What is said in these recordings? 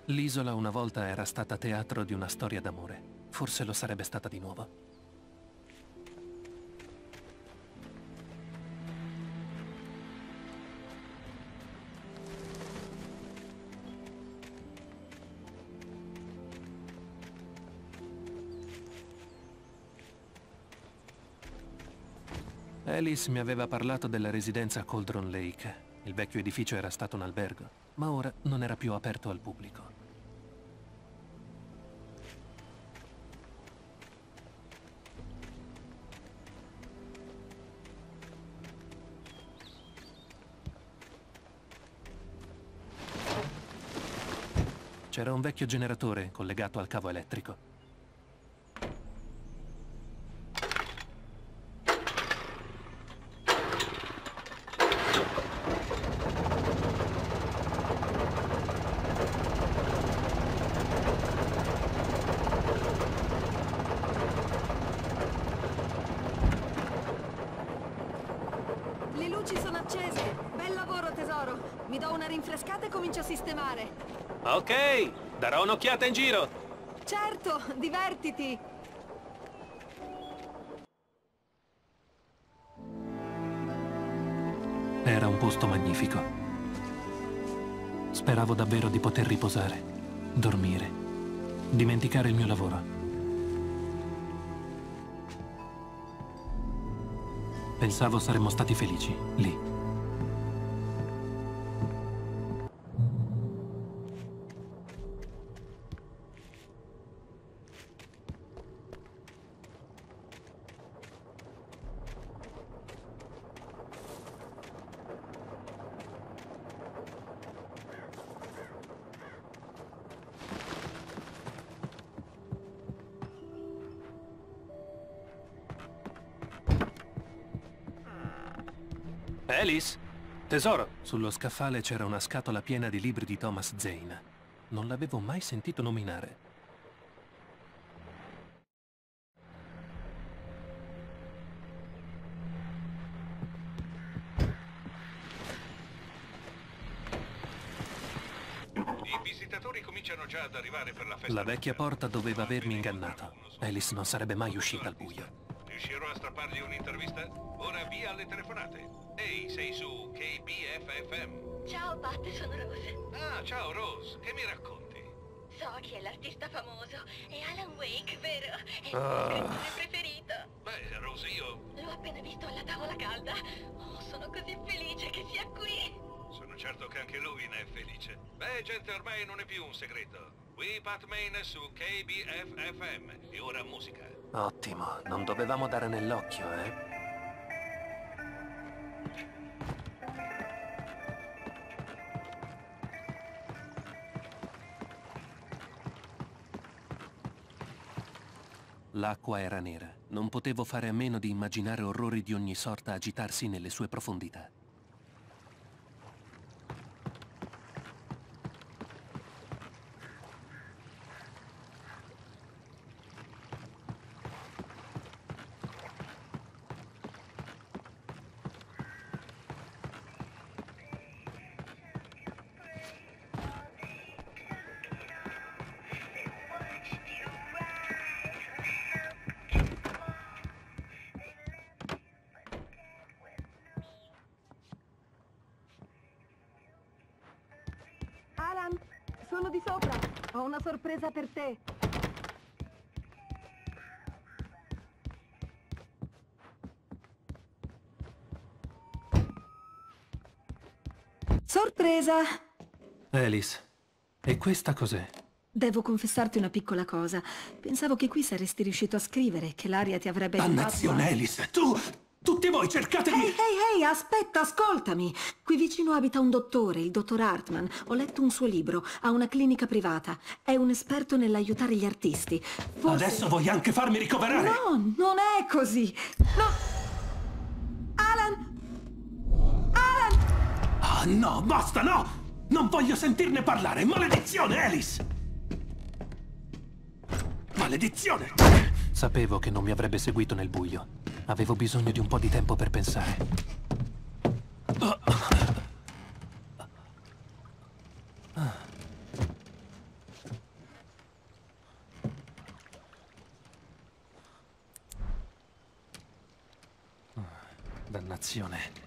L'isola una volta era stata teatro di una storia d'amore. Forse lo sarebbe stata di nuovo. Alice mi aveva parlato della residenza a Cauldron Lake. Il vecchio edificio era stato un albergo, ma ora non era più aperto al pubblico. C'era un vecchio generatore collegato al cavo elettrico. Le luci sono accese. Bel lavoro, tesoro. Mi do una rinfrescata e comincio a sistemare. Ok, darò un'occhiata in giro. Certo, divertiti. Era un posto magnifico. Speravo davvero di poter riposare, dormire, dimenticare il mio lavoro. Pensavo saremmo stati felici, lì. Alice? Tesoro? Sullo scaffale c'era una scatola piena di libri di Thomas Zane. Non l'avevo mai sentito nominare. I visitatori cominciano già ad arrivare per la festa. La vecchia porta doveva avermi ingannato. Alice non sarebbe mai uscita al buio. Riuscirò a strappargli un'intervista? Ora via alle telefonate. Ehi, sei su KBFFM. Ciao Pat, sono Rose. Ah, ciao Rose, che mi racconti? So chi è l'artista famoso. È Alan Wake, vero? È il mio scrittore preferito. Beh, Rose, io L'ho appena visto alla tavola calda. Oh, sono così felice che sia qui. sono certo che anche lui ne è felice. Beh, gente, ormai non è più un segreto. Qui Pat Main su KBFFM. E ora musica. Ottimo, non dovevamo dare nell'occhio, eh? L'acqua era nera. Non potevo fare a meno di immaginare orrori di ogni sorta agitarsi nelle sue profondità. Alan, sono di sopra. Ho una sorpresa per te. Sorpresa! Alice, e questa cos'è? Devo confessarti una piccola cosa. Pensavo che qui saresti riuscito a scrivere, che l'aria ti avrebbe aiutato. Dannazione, Alice! Tutti voi cercate di... Ehi, aspetta, ascoltami! Qui vicino abita un dottore, il dottor Hartman. Ho letto un suo libro, ha una clinica privata. È un esperto nell'aiutare gli artisti. Forse... Adesso vuoi anche farmi ricoverare? No, non è così! No! Alan! Alan! Ah, no, basta, no! Non voglio sentirne parlare! Maledizione, Alice! Maledizione! Sapevo che non mi avrebbe seguito nel buio. Avevo bisogno di un po' di tempo per pensare. Dannazione.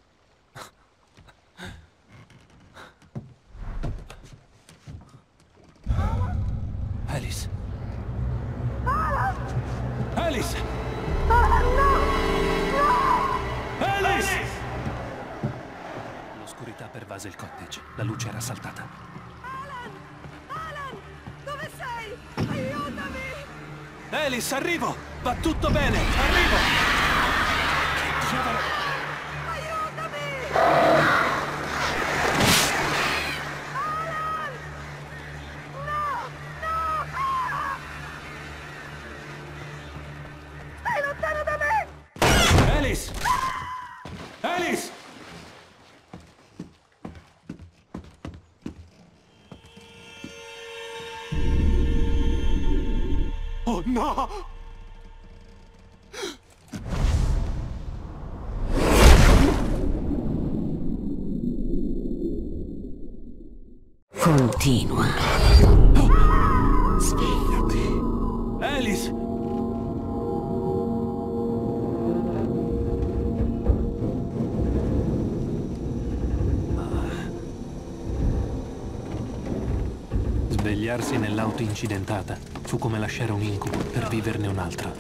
Alice. Alice! Alice! L'oscurità pervase il cottage. La luce era saltata. Alan! Dove sei? Aiutami! Alice, arrivo! Va tutto bene! Arrivo! Che diavolo! Aiutami! Alice! Alice! Oh no! Continua. Svegliati. Alice! Svegliarsi nell'auto incidentata fu come lasciare un incubo per viverne un altro.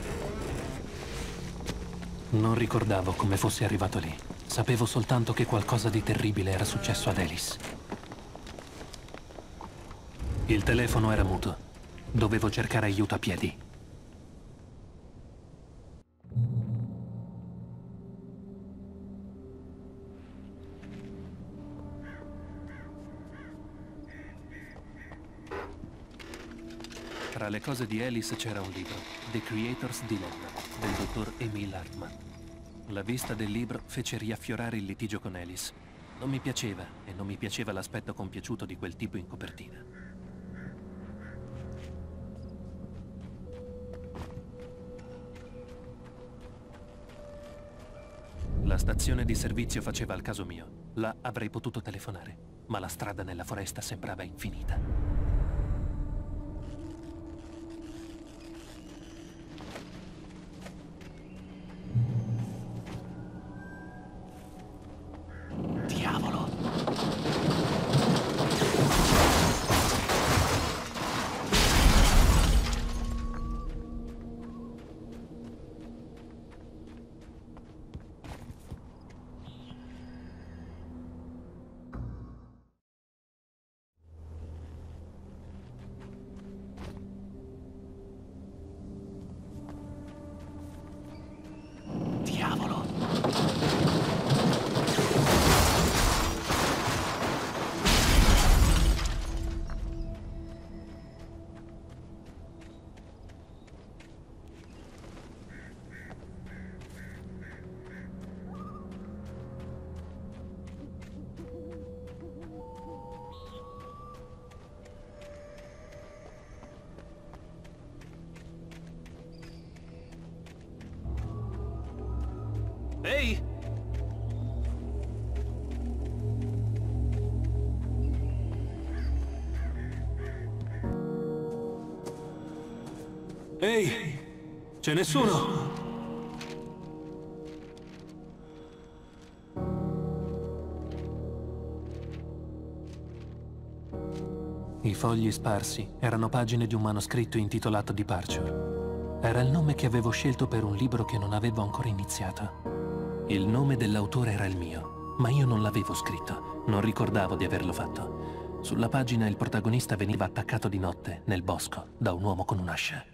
Non ricordavo come fossi arrivato lì. Sapevo soltanto che qualcosa di terribile era successo ad Alice. Il telefono era muto. Dovevo cercare aiuto a piedi. Tra le cose di Alice c'era un libro, The Creator's Dilemma, del dottor Emil Hartman. La vista del libro fece riaffiorare il litigio con Alice. Non mi piaceva, e non mi piaceva l'aspetto compiaciuto di quel tipo in copertina. La stazione di servizio faceva al caso mio. Là avrei potuto telefonare, ma la strada nella foresta sembrava infinita. Ehi! Ehi! C'è nessuno? I fogli sparsi erano pagine di un manoscritto intitolato Departure. Era il nome che avevo scelto per un libro che non avevo ancora iniziato. Il nome dell'autore era il mio, ma io non l'avevo scritto. Non ricordavo di averlo fatto. Sulla pagina il protagonista veniva attaccato di notte, nel bosco, da un uomo con un'ascia.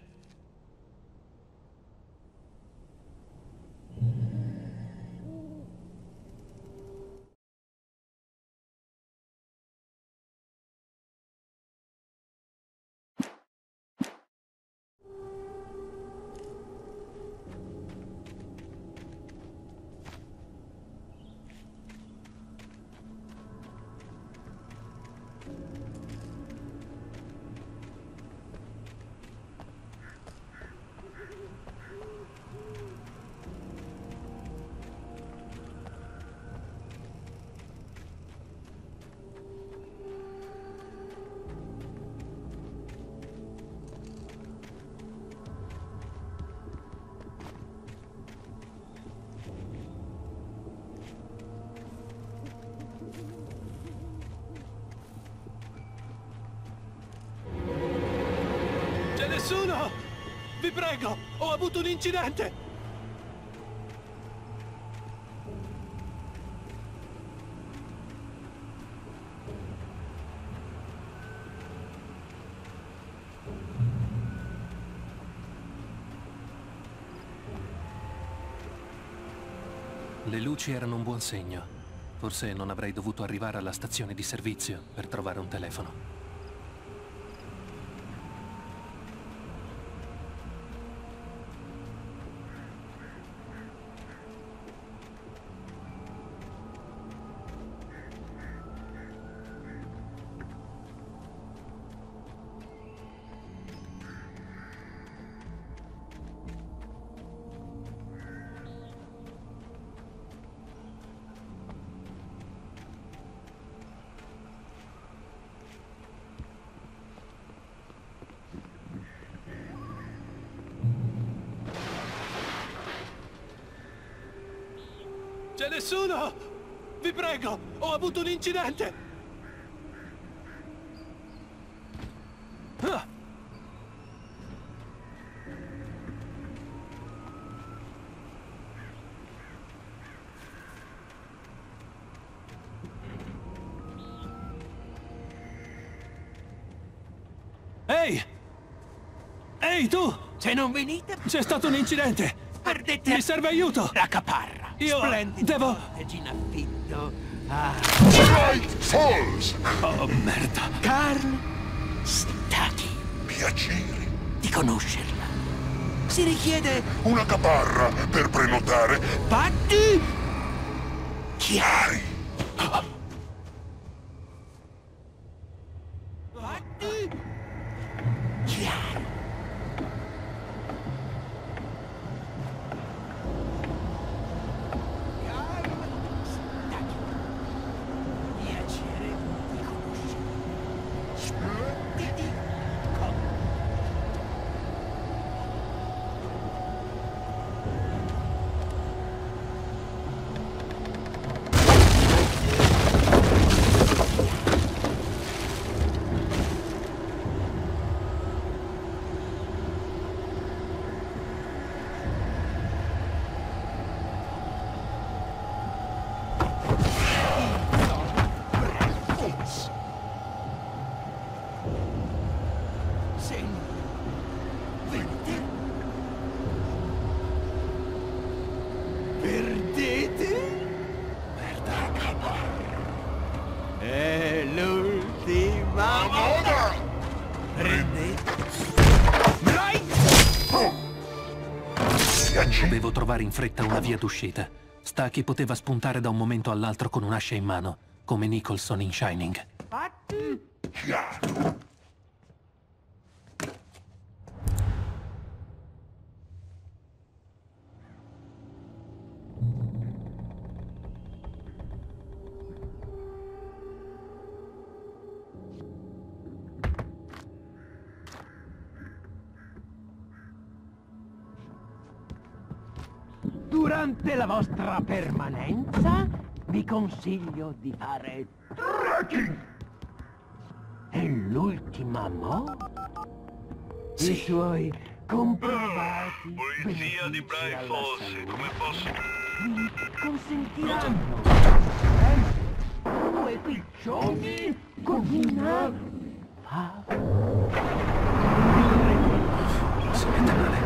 nessuno! Vi prego, ho avuto un incidente! Le luci erano un buon segno. Forse non avrei dovuto arrivare alla stazione di servizio per trovare un telefono. C'è nessuno! Vi prego, ho avuto un incidente! Ah! Ehi! Ehi, tu! Se non venite, C'è stato un incidente! perdete Mi serve aiuto! la caparra. Io Splendido devo... cottage in affitto. Ah, Bright Falls! Oh, merda! Carl Stacchi. Piacere. Di conoscerla. Si richiede Una caparra per prenotare. patti chiari. Patti chiari. Piacere di conoscere. Splendidi. Segno. Vedete? Perdete? È l'ultima moda. Prendete. Bright! Piacere. Dovevo trovare in fretta una via d'uscita. Stacchi poteva spuntare da un momento all'altro con un'ascia in mano, come Nicholson in Shining. Patti Chiaro. Durante la vostra permanenza vi consiglio di fare trekking. È l'ultima moda. I suoi comprovati Polizia di benefici Bright alla Falls, salute come posso... vi consentiranno due piccioni con una fava. Si mette male.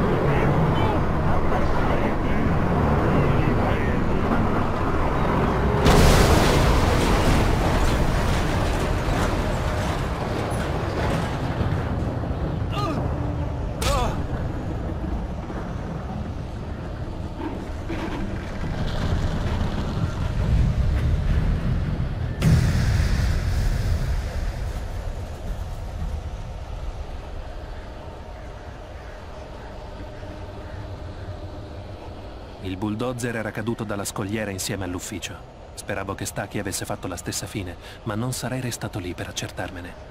Il bulldozer era caduto dalla scogliera insieme all'ufficio. Speravo che Stacchi avesse fatto la stessa fine, ma non sarei restato lì per accertarmene.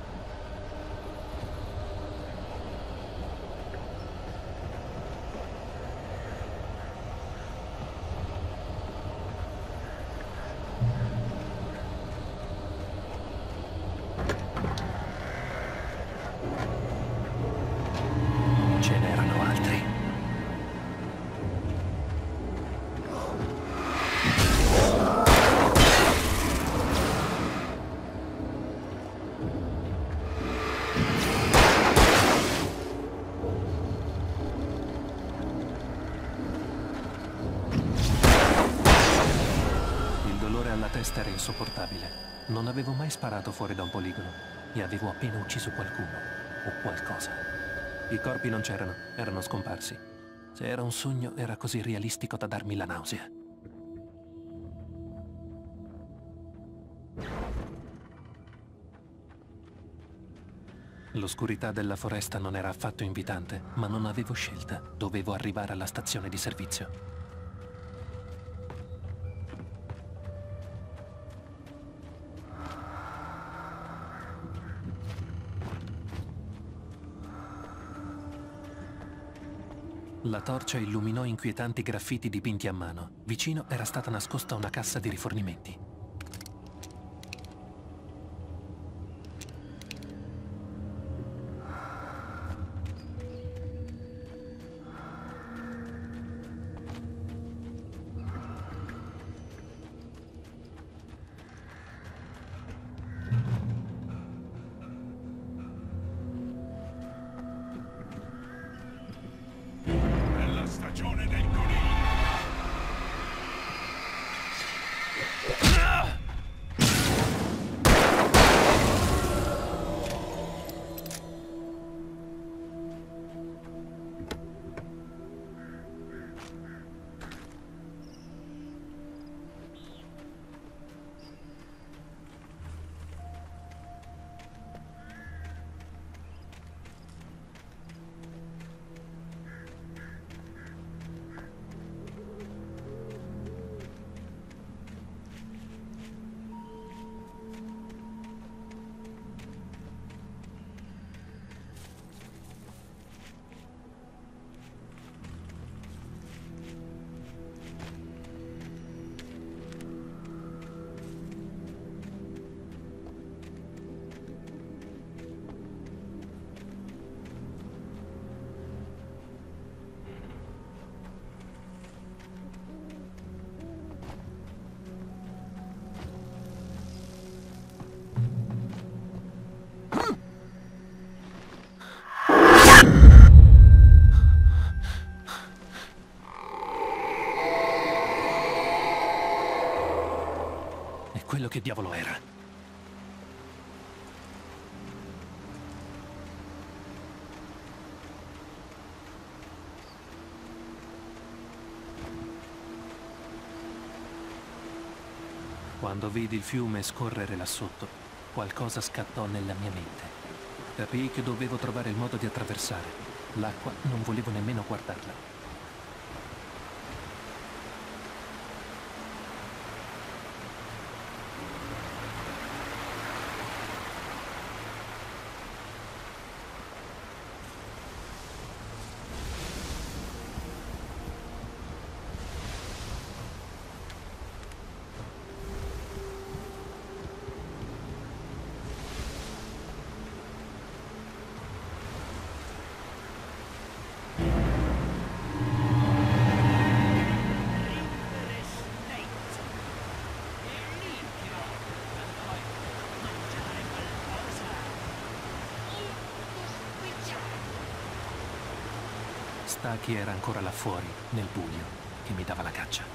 foresta era insopportabile. Non avevo mai sparato fuori da un poligono e avevo appena ucciso qualcuno o qualcosa. I corpi non c'erano, erano scomparsi. Se era un sogno, era così realistico da darmi la nausea. L'oscurità della foresta non era affatto invitante, ma non avevo scelta. Dovevo arrivare alla stazione di servizio. La torcia illuminò inquietanti graffiti dipinti a mano. Vicino era stata nascosta una cassa di rifornimenti. Stagione del coniglio! Quello che diavolo era? Quando vidi il fiume scorrere là sotto, qualcosa scattò nella mia mente. Capii che dovevo trovare il modo di attraversare. L'acqua non volevo nemmeno guardarla. Stacchi era ancora là fuori, nel buio, che mi dava la caccia.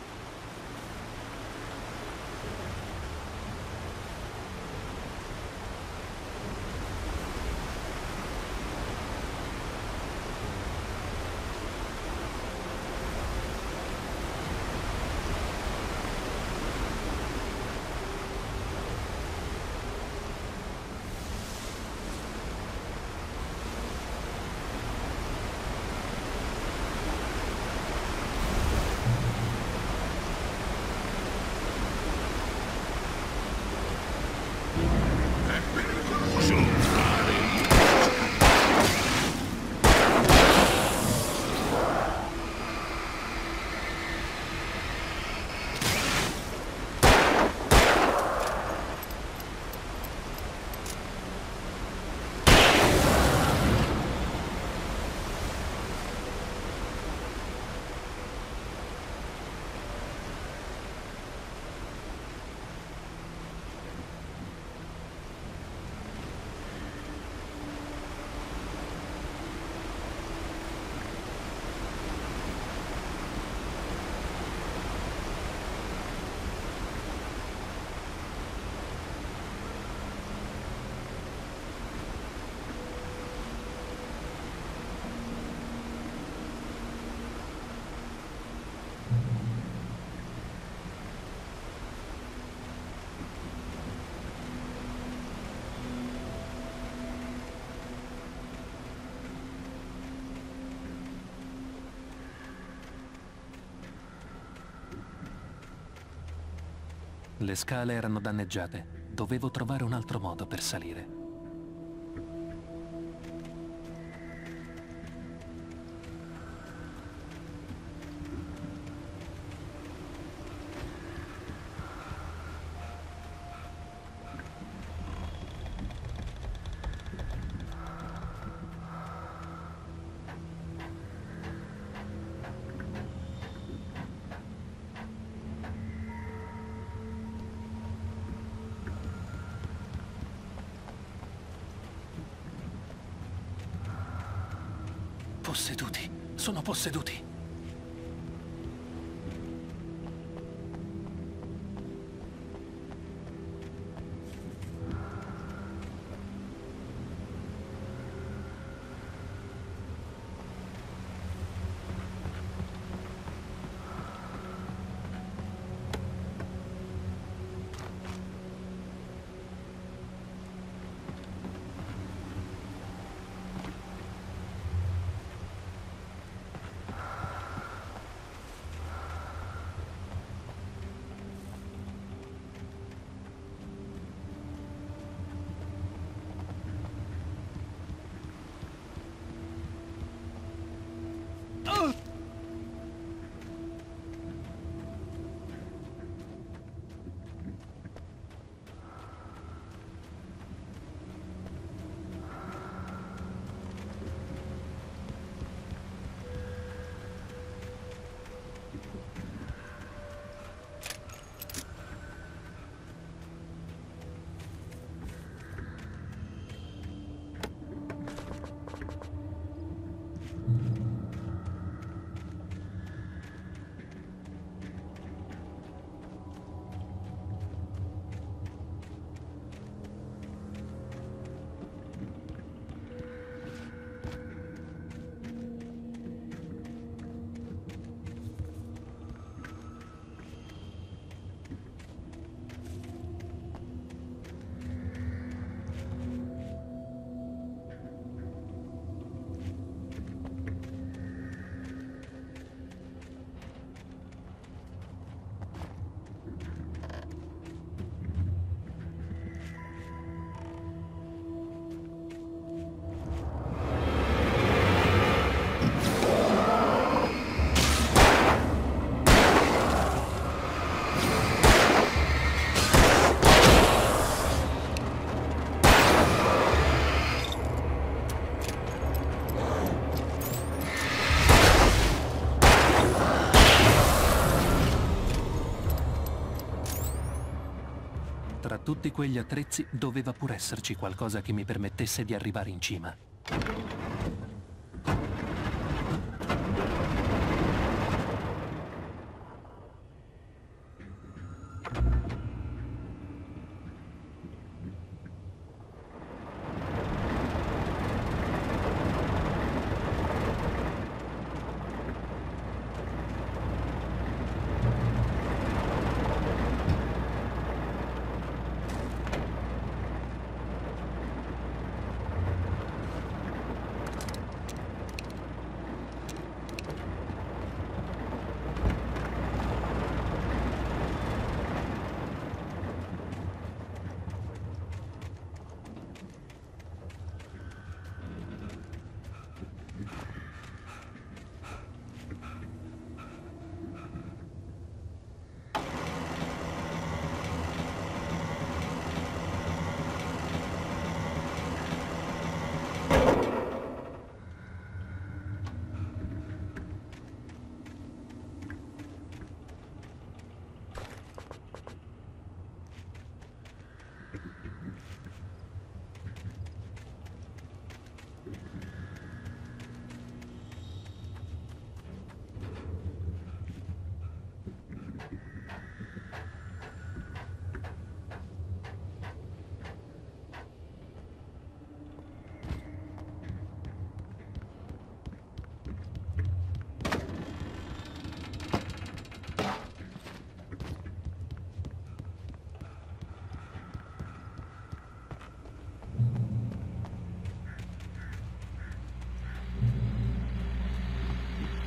Le scale erano danneggiate. Dovevo trovare un altro modo per salire. Posseduti. Sono posseduti. Tra tutti quegli attrezzi doveva pur esserci qualcosa che mi permettesse di arrivare in cima.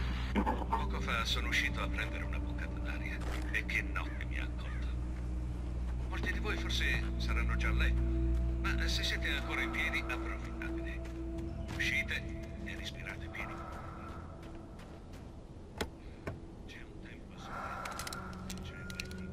Poco fa sono uscito a prendere una boccata d'aria e che notte mi ha accolto. Molti di voi forse saranno già a letto, ma se siete ancora in piedi, approfittatene. Uscite e respirate pieni. C'è un tempo assoluto, c'è il letto.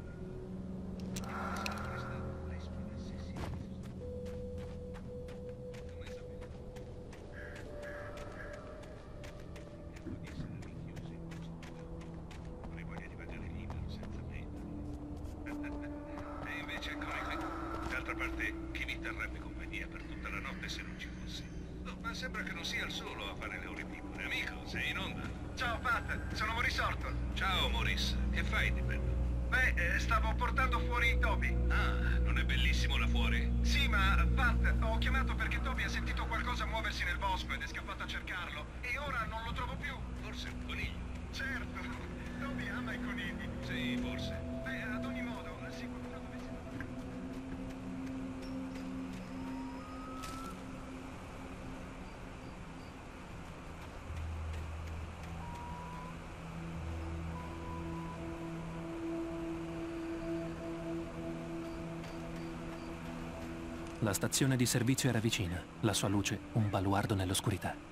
E invece ancora qui. D'altra parte, chi mi terrebbe compagnia per tutta la notte se non ci fossi? Oh, ma sembra che non sia il solo a fare le ore piccole. Amico, sei in onda? Ciao Pat, sono Maurice Orton. Ciao Maurice, che fai di bello? Beh, stavo portando fuori Toby. Ah, non è bellissimo là fuori? Sì, ma Pat, ho chiamato perché Toby ha sentito qualcosa muoversi nel bosco ed è scappato a cercarlo. E ora non lo trovo più. Forse un coniglio. Certo, Toby ama i conigli. Sì, forse. Beh, ad ogni modo, se qualcuno dovesse... La stazione di servizio era vicina, la sua luce un baluardo nell'oscurità.